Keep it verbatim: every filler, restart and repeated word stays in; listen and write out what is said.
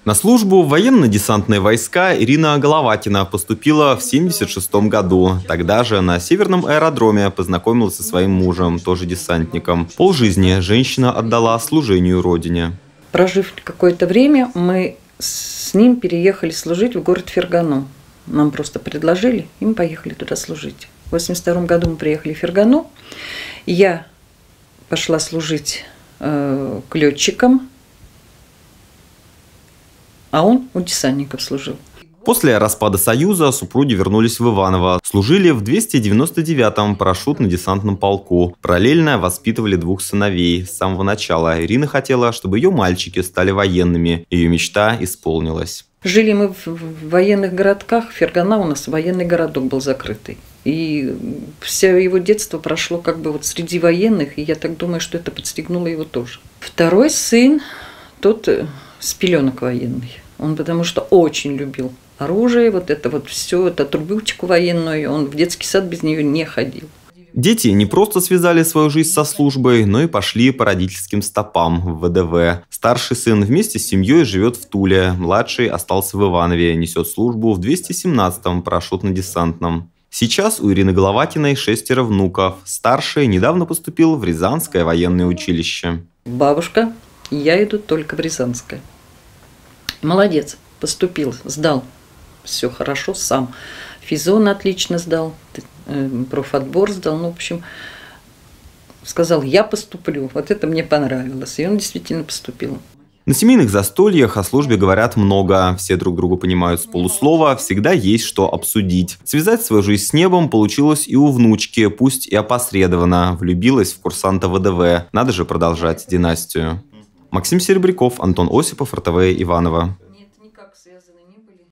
На службу в военно-десантные войска Ирина Головатина поступила в семьдесят шестом году. Тогда же на Северном аэродроме познакомилась со своим мужем, тоже десантником. Полжизни женщина отдала служению родине. Прожив какое-то время, мы с ним переехали служить в город Фергану. Нам просто предложили, и мы поехали туда служить. В восемьдесят втором году мы приехали в Фергану. Я пошла служить э, к летчикам, а он у десантников служил. После распада Союза супруги вернулись в Иваново. Служили в двести девяносто девятом парашютно-десантном полку. Параллельно воспитывали двух сыновей. С самого начала Ирина хотела, чтобы ее мальчики стали военными. Ее мечта исполнилась. Жили мы в военных городках. Фергана у нас военный городок был закрытый. И все его детство прошло как бы вот среди военных. И я так думаю, что это подстегнуло его тоже. Второй сын, тот с пеленок военный. Он потому что очень любил оружие, вот это вот все, это трубочку военную, он в детский сад без нее не ходил. Дети не просто связали свою жизнь со службой, но и пошли по родительским стопам в вэ дэ вэ. Старший сын вместе с семьей живет в Туле, младший остался в Иванове, несет службу в двести семнадцатом парашютно-десантном. Сейчас у Ирины Головатиной шестеро внуков. Старший недавно поступил в Рязанское военное училище. Бабушка, я иду только в Рязанское. Молодец, поступил, сдал. Все хорошо, сам. Физон отлично сдал, профотбор сдал. Ну, в общем, сказал, я поступлю. Вот это мне понравилось. И он действительно поступил. На семейных застольях о службе говорят много. Все друг друга понимают с полуслова, всегда есть что обсудить. Связать свою жизнь с небом получилось и у внучки, пусть и опосредованно. Влюбилась в курсанта вэ дэ вэ. Надо же продолжать династию. Максим Серебряков, Антон Осипов, эр тэ вэ Иваново.